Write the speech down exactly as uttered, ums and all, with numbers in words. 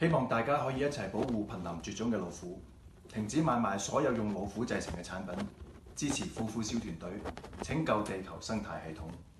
希望大家可以一齊保護瀕臨絕種嘅老虎，停止買賣所有用老虎製成嘅產品，支持虎虎小團隊，拯救地球生態系統。